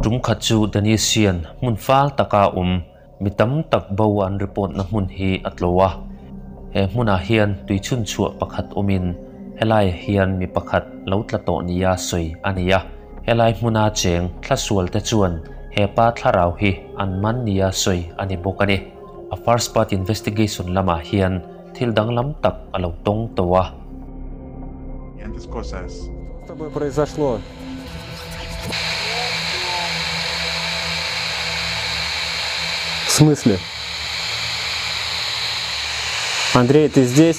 rum khat chu Denisian mun fal taka mitam tak bo an report na mun hi atlowa he muna hian tui chun chua pakhat omin helai hian mi pakhat lo tlato nia soi ania helai muna cheng thlasual te chuan he pa thlarau hi an man nia soi ani bokani a first part investigation lama hian thildang lam tak alo tong towa Что с тобой произошло? В смысле? Андрей, ты здесь?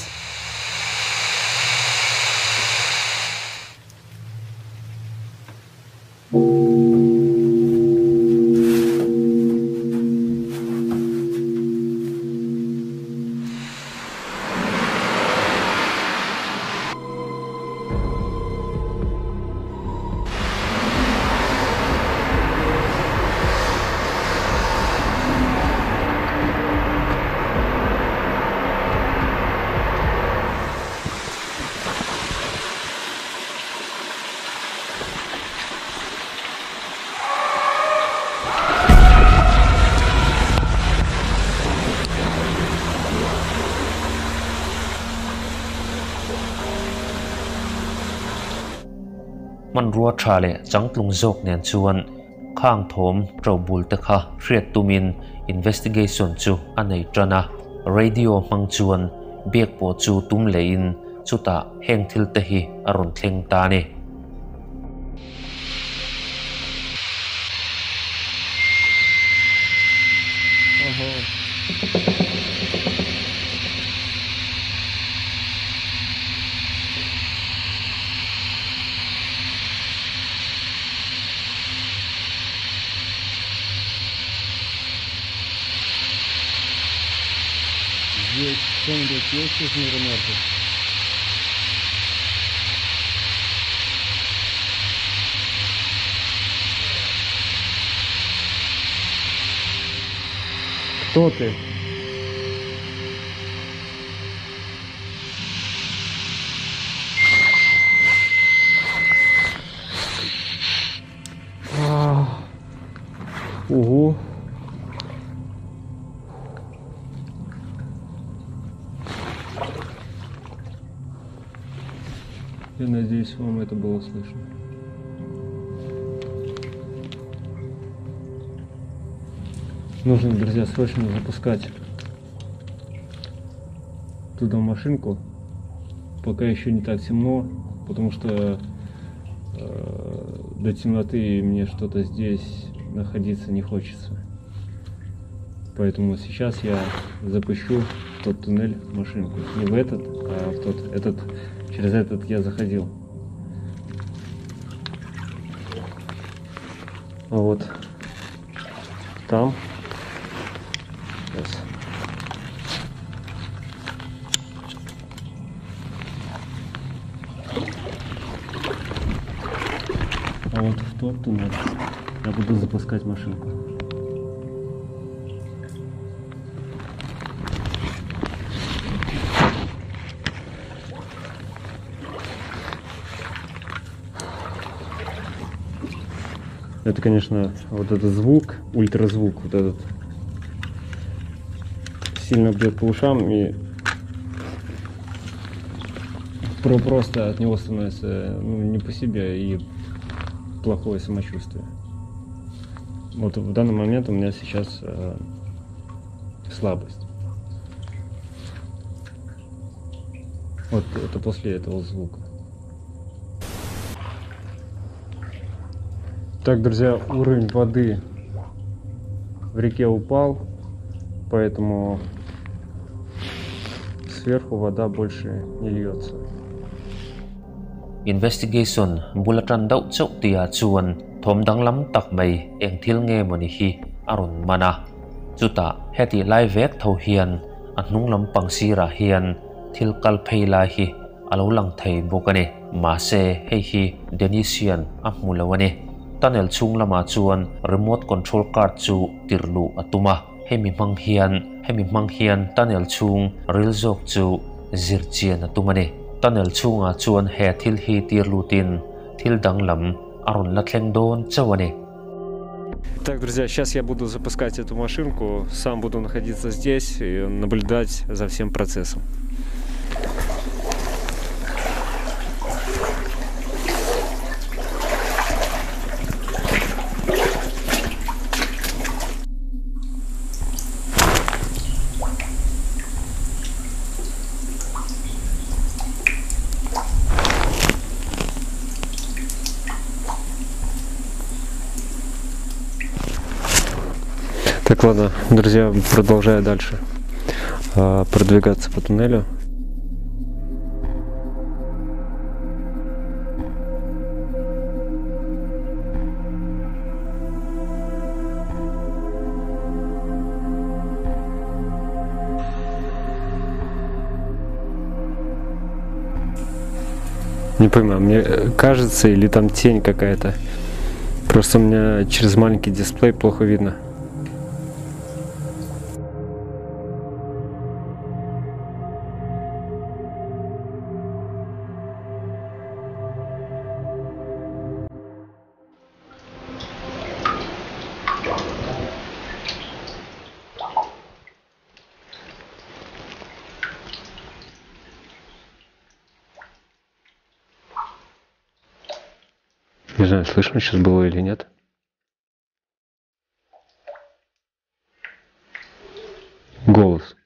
man rua thale changtlung jok nen chuan khang thom trobul te kha hriat tumin investigation chu anei trana radio mang chuan bek po chu tum lein chuta heng thil te hi aron thleng ta ni Здесь кто-нибудь есть из мира мертвых? Кто ты? Ого. Я надеюсь, вам это было слышно. Нужно, друзья, срочно запускать туда машинку, пока еще не так темно, потому что до темноты мне что-то здесь находиться не хочется. Поэтому сейчас я запущу в тот туннель машинку. Не в этот, а в тот. Через этот я заходил. А вот там. Сейчас. А вот в тот туннель я буду запускать машинку. Это, конечно, вот этот звук, ультразвук, вот этот, сильно бьет по ушам, и просто от него становится не по себе и плохое самочувствие. Вот в данный момент у меня сейчас слабость. Вот это после этого звука. Так, друзья, уровень воды в реке упал, поэтому сверху вода больше не льется. Investigation bulatan dau chok tia chuan thomdang lam tak mai eng thil nge mani hi arun mana chuta heti lai vek tho hian anung lam pangsira hian thil kal pheila hi alo lang thei bokani ma se hei hi Denisian amulawani tunnel chung lama chuan remote control car chu tirlu atuma hemi mang hian tunnel chung ril jok chu zirchian atumani tunnel chunga chuan he thil hi tirlutin thil dang lam aron la thleng don chawani Так, друзья, сейчас я буду запускать эту машинку, сам буду находиться здесь и наблюдать за всем процессом. Так, ладно, друзья, продолжаю дальше продвигаться по туннелю. Не пойму, мне кажется, или там тень какая-то. Просто у меня через маленький дисплей плохо видно. Не знаю, слышно сейчас было или нет. Голос.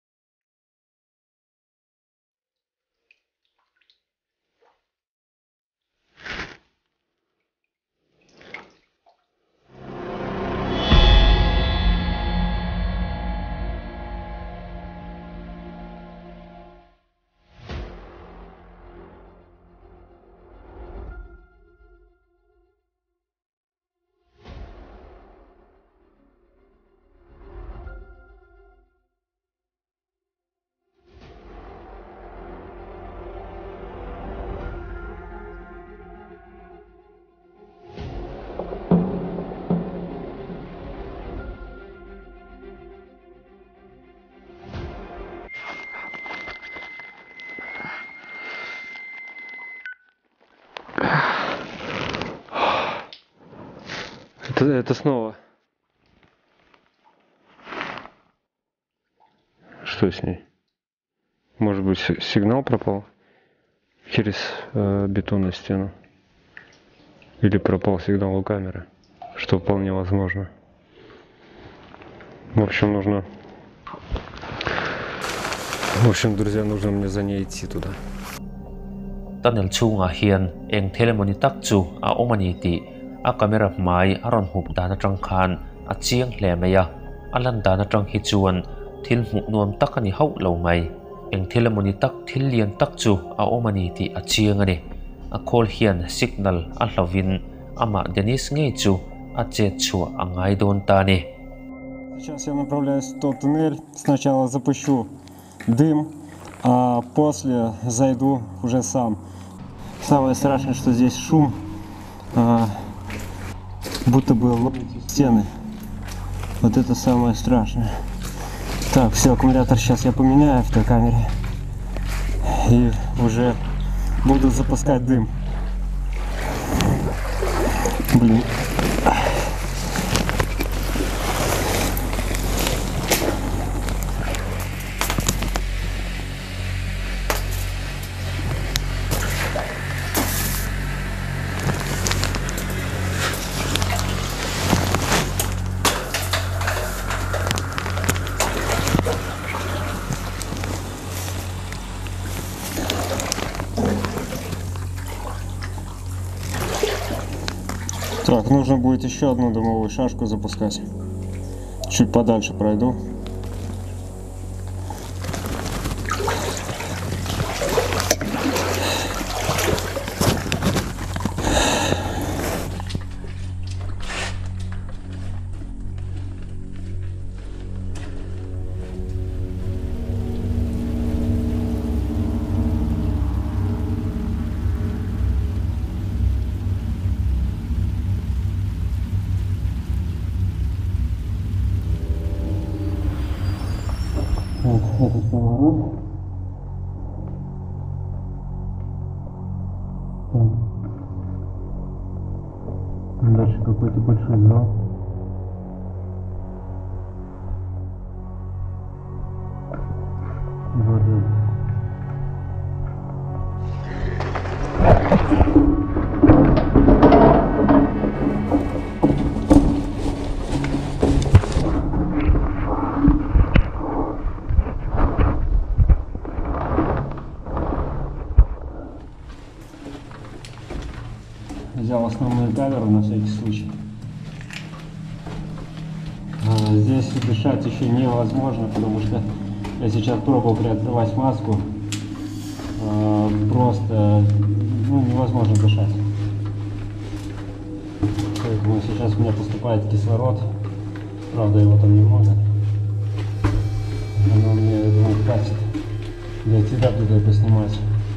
Это снова. Что с ней? Может быть, сигнал пропал через бетонную стену? Или пропал сигнал у камеры? Что вполне возможно. В общем, друзья, нужно мне за ней идти туда. Tunnel chunga hian eng thelemoni tak chu a omani ti a camera mai aron hup dana tang khan a chiang hle meya alan dana tang hi chuan thil hmu nuam tak ani ho lo mai eng thelemoni tak thil lian tak chu a omani ti a chiang ani a call hian signal a hlovin ama Denis ngei chu a che chua angai don ta ni. Сейчас я направляюсь в тот туннель. Сначала запущу дым, а после зайду уже сам. Самое страшное, что здесь шум, будто бы ломятся стены. Вот это самое страшное. Так, все, аккумулятор сейчас я поменяю в той камере. И уже буду запускать дым. Блин. Так, нужно будет еще одну дымовую шашку запускать. Чуть подальше пройду. Вот этот поворот. Дальше какой-то большой зал. на всякий случай. Здесь дышать еще невозможно, потому что я сейчас пробовал приоткрывать маску. Просто невозможно дышать. Поэтому сейчас у меня поступает кислород. Правда, его там немного. Но мне, я думаю, хватит для тебя туда поснимать.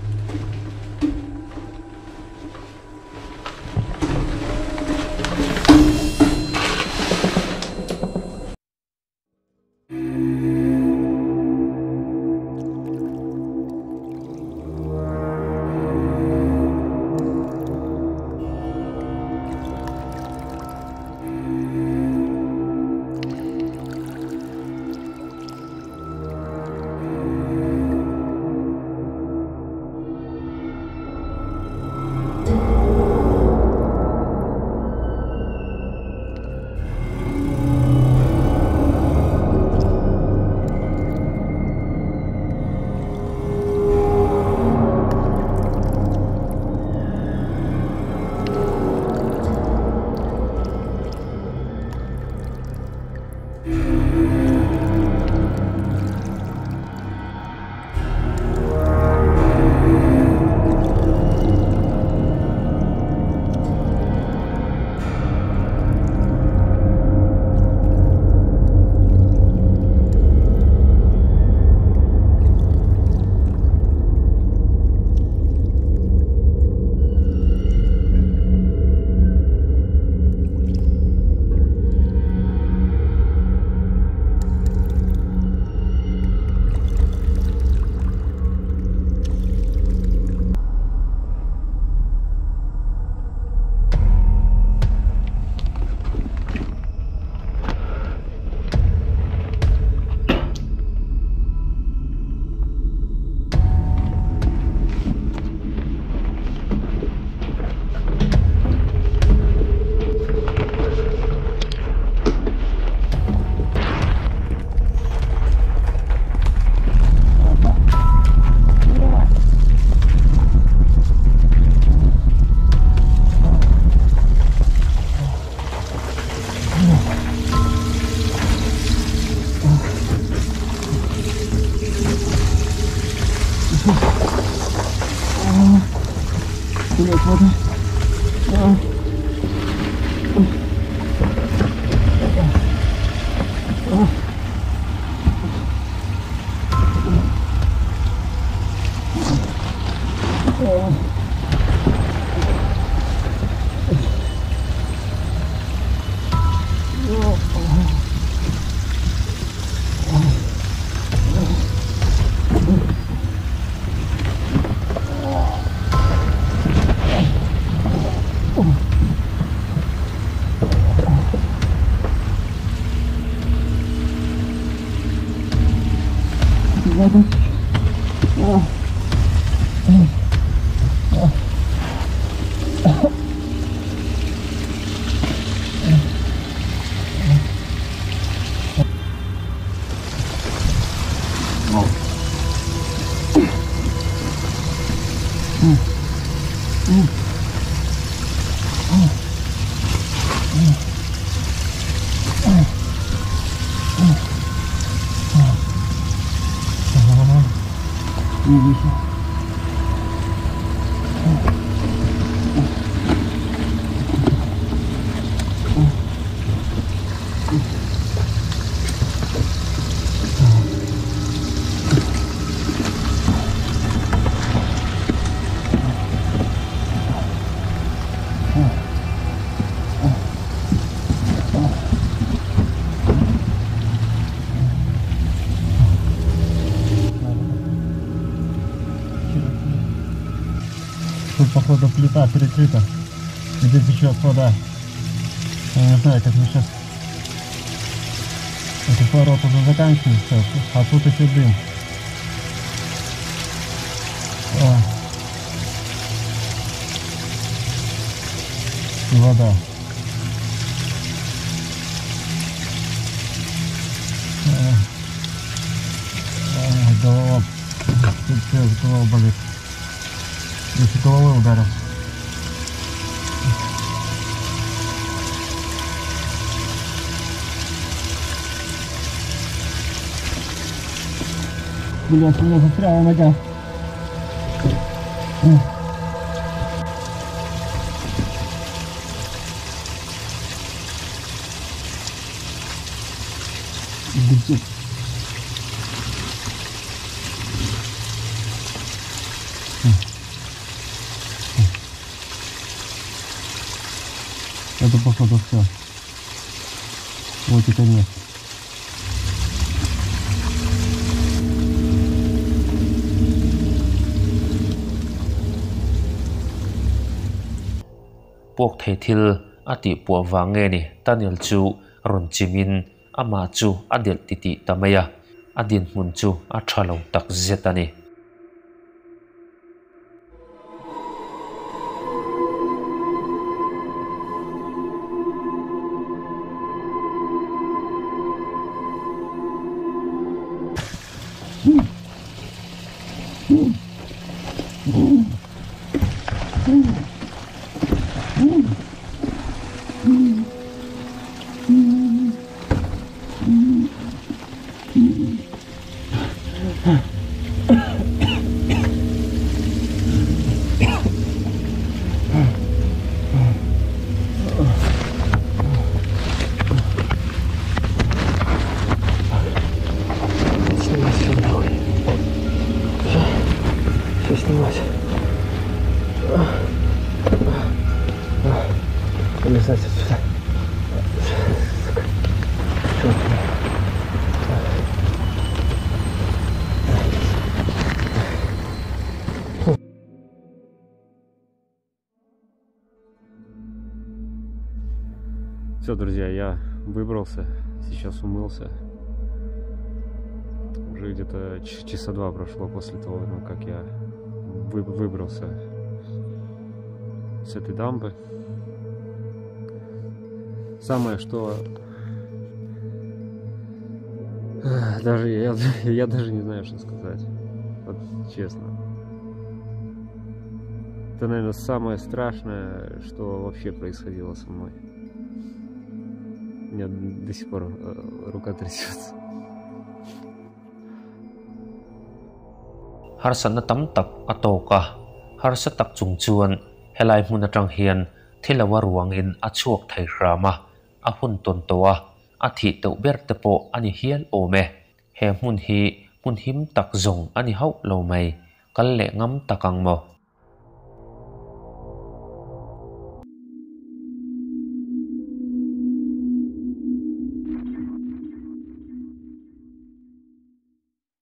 Тут, походу, плита перекрыта, где течет вода. Я не знаю, как мы сейчас... Этот поворот уже заканчивается, а тут еще дым. И вода. Голова. Голова болит. Если головой ударил. Блядь, у меня застряла нога. Это походу все. Вот и конец. Pok thei thil ati pu wange ni Daniel chu ron chimin ama chu adel titi tamaya adin mun chu a thalo tak zetani Вылезать отсюда. Все, друзья, я выбрался, сейчас умылся. Уже где-то часа 2 прошло после того, как я выбрался с этой дамбы. Самое, что даже я даже не знаю, что сказать. Вот честно. Это, наверное, самое страшное, что вообще происходило со мной. У меня до сих пор рука трясется. Harsan na tam tak atoka harsa tak chung chuan helai hmun atang hian thilawa ruangin a chuak thei hrama a hun ton towa a thi teuh ber te pawh ani hial ome he hmun hi hmun him tak zong ani ho lo mai kal le ngam takang mo